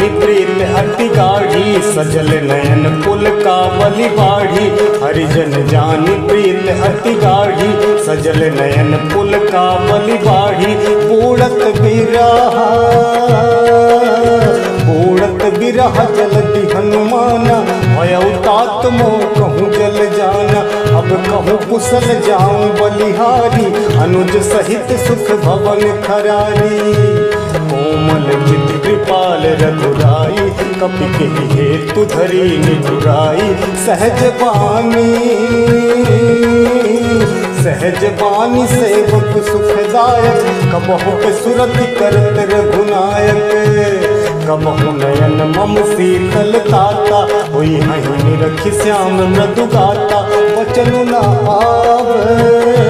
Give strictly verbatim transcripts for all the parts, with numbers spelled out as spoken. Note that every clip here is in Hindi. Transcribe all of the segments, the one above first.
जानी प्रीत अति गाढ़ी, सजल नयन पुल का बलि बाढ़ी। हरिजन जानी प्रीत अति गाढ़ी, सजल नयन पुल का बलि बाढ़ी। बूढ़त बिरहा बूढ़त बिरहा जलति हनुमाना, भयउ तात मोह कहूँ जल जाना। अब कहूँ कुशल जाऊं बलिहारी, अनुज सहित सुख भवन खरारी। कोमल चित कृपाल रघुराई, कपि के हेतु धरी निठुराई। सहज बानी सहज बानी सेवक सुखदायक, कबहु के सुरति करत रघुनायक। कबहु नयन मम शीतल ताता, हुई हहीं निरखि श्याम मृदु गाता। वचनु न आवे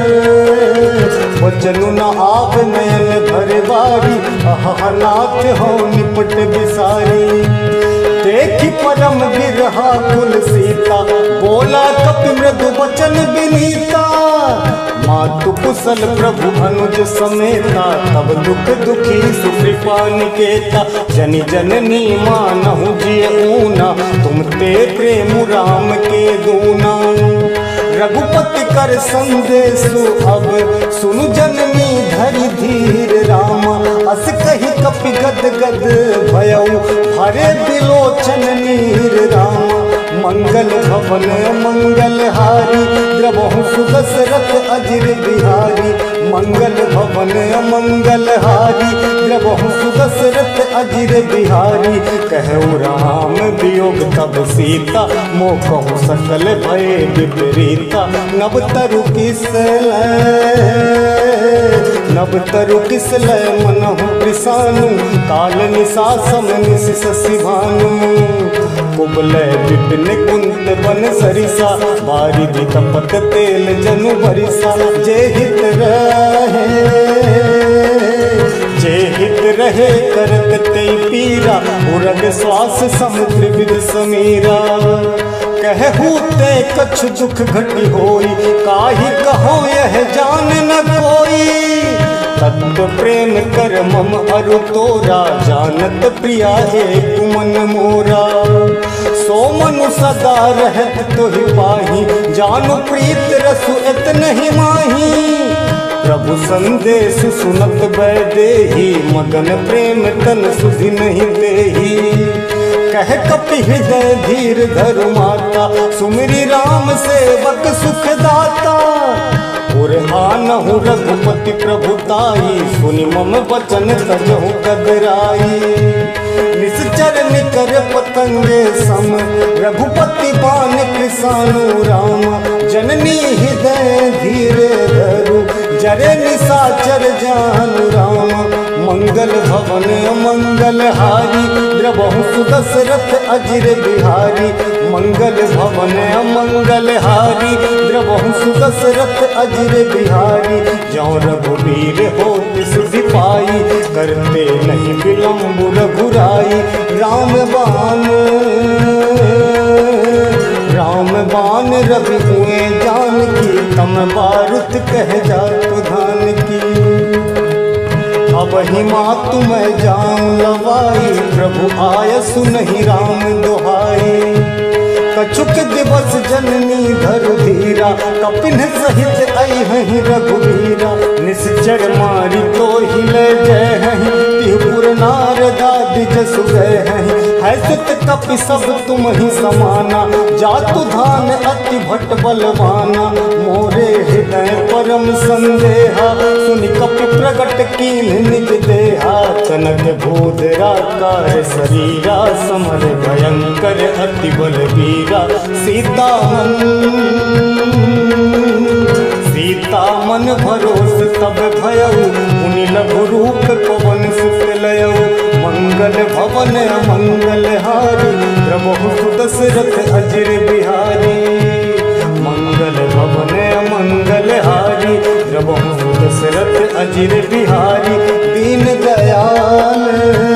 वचनु न आव नयन भर बारी, अह नाथ हो निपट बिसारी। देखी परम बिरहा कुल सीता, बोला कपि मृदु वचन विनीता। मातु कुशल प्रभु अनुज समेता, तब दुख दुखी सुकृपा निकेता। जनि जननी मानहु जिय ऊना, तुम ते प्रेम राम के दूना। रघुपति कर संदेशु अब, सुनु जननी धरि धीर रामा। अस कही कपि गद गद भयउ, भरे बिलोचन नीर रामा। मंगल भवन मंगल हारी, द्रवहु सुदशरथ अजिर बिहारी। मंगल भवन मंगल हारी, द्रवहु सुदशरथ अजिर बिहारी। कहु राम वियोग तब सीता, मोह कहु सकल भय विपरीता। नव तरु किसल नव तरु किसल मनहु कृसानु, काल निशा सम निश शशि भानु। कुबलय विपिन कुंत बन सरिसा, बारिधि कपट तेल जनु बरिसा। जे हित रहे जे हित रहे करत ते पीरा, उरग श्वास समुद्र विद समीरा। कहू ते कछु दुख घटी होई, काहि कहो यह जान न कोई। तत्व प्रेम कर मम अरु तोरा, जानत प्रिया एक मन मोरा। सो मनु सदा रहत तोहि पाही, जानु प्रीत रसु इतनहि माही। प्रभु संदेश सुनत बैदेही, मगन प्रेम तन सुधि नहीं देही। कह कपि हृदय धीर धरु माता, सुमिरि राम सेवक सुख दाता। उर आनहु रघुपति प्रभुताई, सुनि मम वचन तजहु कदराई। निश्चर निकर पतंगे सम, रघुपति बान कृसानु राम। जननी हृदय धीरे धरु, जरे निशाचर जानु राम। मंगल भवन मंगल हारी, द्रवहु सुदशरथ अजिर बिहारी। मंगल भवन मंगल हारी, द्रवहु सुदशरथ अजिर बिहारी। जौं रघुबीर होत सुधि पाई, करते नहीं विलम्ब रघुराई। राम बान राम बान रवि हुए जानकी, तम बारुत कह जातु धान की। अब ही मातु मैं जाऊं लवाई, प्रभु आय सुनहि राम दुहाई। कछुक दिवस जननी धरु धीरा, कपिन सहित अइहहि रघुवीरा। निश्चर मारी तो हिले जय हहि, तिहुपुर नारदादि जसु गए हहि। है सुत कपि सब तुम ही समाना, जातु धान अति भट बलवाना। मोरे हृदय परम संदेहा, सुनि कपि प्रगट कीन्ह निज देहा। कनक भूधरा कार शरीरा, समर भयंकर अति बलवीरा। सीता मन सीता मन भरोस तब भयउ, मुनि लघु रूप पवन सुत लयउ। मंगल भवन मंगल हारी, द्रवहु सुदशरथ अजिर बिहारी। मंगल भवन मंगल हारी, द्रवहु सुदशरथ अजिर बिहारी। दीन दयाल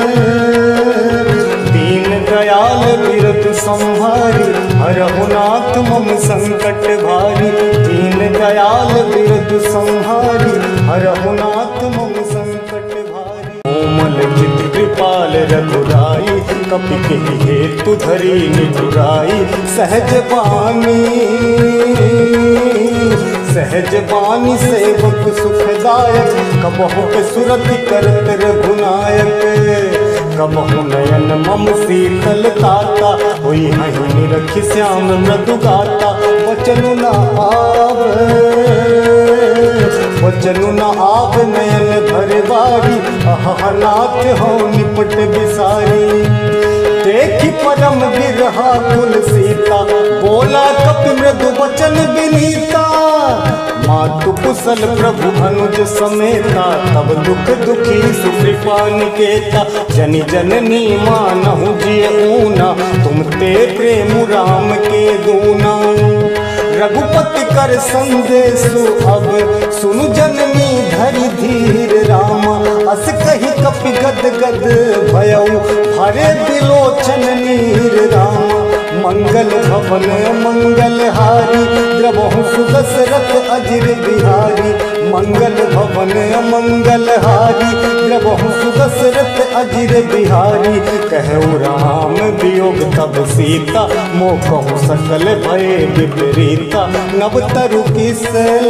दीन दयाल बिरतु संहारी, हरहु नाथ मम संकट भारी। दीन दयाल बिरतु संहारी, हरहु नाथ मम संकट भारी। कोमल चित कृपाल रघुराई, कपि के हेतु धरी निठुराई। सहज बानी सहज बानी सेवक सुखदायक, कबहु के सुरति करत रघुनायक। कबहु नयन मम शीतल ताता, होई हहीं निरखि श्याम मृदु गाता। वचनु न आवे वचनु न आव नयन भर बारी, अहा नाथ हो निपट बिसारी। देखी परम बिरहा कुल सीता, बोला कपि मृदु वचन विनीता। मातु कुशल प्रभु अनुज समेता, तब दुख दुखी सुकृपा निकेता। जनि जननी मानहु जिय ऊना, तुम ते प्रेम राम के दूना। रघुपति कर संदेशु अब, सुनु जननी धरि धीर रामा। अस कही कपि गद गद भयउ, भरे बिलोचन नीर रामा। मंगल भवन मंगल हारी, द्रवहु सुदशरथ अजिर बिहारी। मंगल भवन मंगल हारी, द्रवहु सुदशरथ अजिर बिहारी। कहु राम वियोग तब सीता, मोह सकल भय विपरीता। नव तरु किसल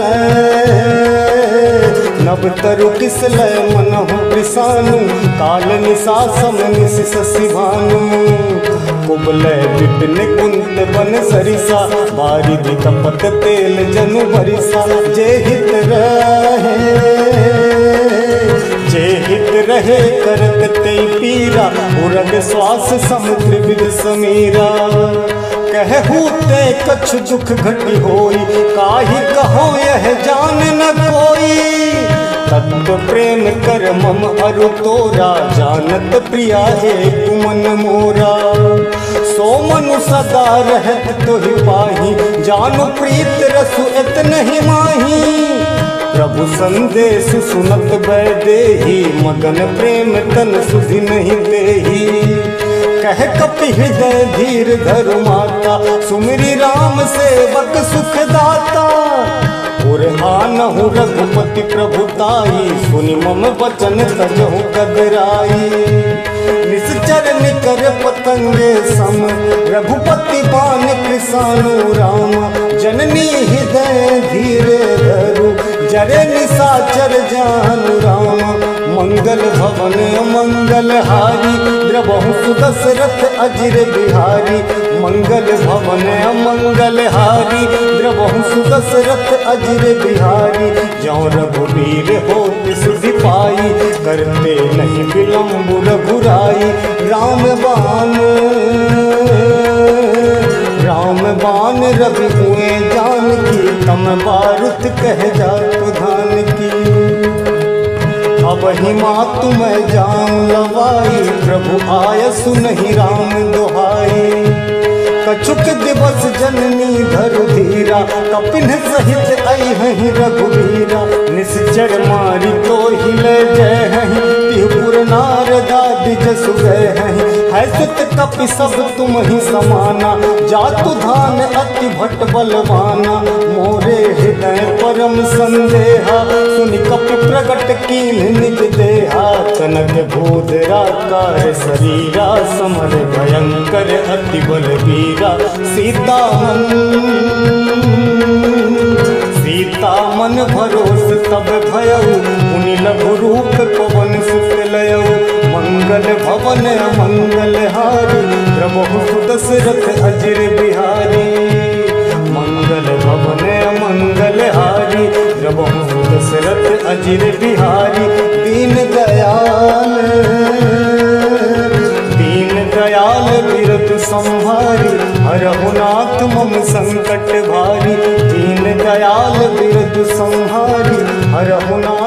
नव तरु किसल मनहु कृसानु, काल निशा सम निश शशि भानु। कुबलय विपिन कुंत बन सरिसा, बारिधि कपट तेल जनु बरिसा। जे हित रहे जे हित रहे करत ते पीरा, उरग श्वास समुद्र विद समीरा। कहू ते कछ दुख घटी होई, काहि कहो यह जान न कोई। तत्व प्रेम कर मम अरु तोरा, जानत प्रिया है तुमन मोरा। सो मनु सदा रहत तुहि पाही, जानु प्रीत रसु इतनहि माही। प्रभु संदेश सुनत बैदेही, मगन प्रेम तन सुधि नहीं देही। कह कपि हृदय धीर धरु माता, सुमिरि राम सेवक सुखदाता। उरहानहु रघुपति प्रभुताई, सुनि मम वचन तजहु कदराई। निश्चर निकर पतंगे सम, रघुपति बान कृसानु राम। जननी हृदय धीरे धरु, जरे निशाचर जानु राम। मंगल भवन मंगल हारी, द्रवहु सुदशरथ अजिर बिहारी। मंगल भवन मंगल हारी, द्रवहु सुदशरथ अजिर बिहारी। जौ रघुवीर होत सुधि पाई, करते नहीं विलम्ब रघुराई। राम बाण राम बाण रवि हुए जानकी, तम बारुत कह जातु धान की। अब ही मातु मैं जान लवाई, प्रभु आय सुनहि राम दुहाई। कछुक दिवस जननी धरु धीरा, कपिन सहित अइहहि रघुवीरा। निश्चर मारी तो हिले जय हहि, तिहुपुर नारदा द्विज सुगय हहि। है सुत कपि सब तुम ही समाना, जातु धान अति भट बलवाना। मोरे हृदय परम संदेहा, सुनि कपि प्रगट कीन निज देहा। कनक भूधरा कार शरीरा, समर भयंकर अति बलवीरा। सीता मन सीता मन भरोस तब भयउ, मुनि लघु रूप पवन सुत लयउ। मंगल भवन मंगल हारी, द्रवहु सुदशरथ अजिर बिहारी। मंगल भवन मंगल हारी, द्रवहु सुदशरथ अजिर बिहारी। दीन दयाल दीन दयाल बिरतु संहारी, हरहु नाथ मम संकट भारी। दीन दयाल बिरतु संहारी, हरहु नाथ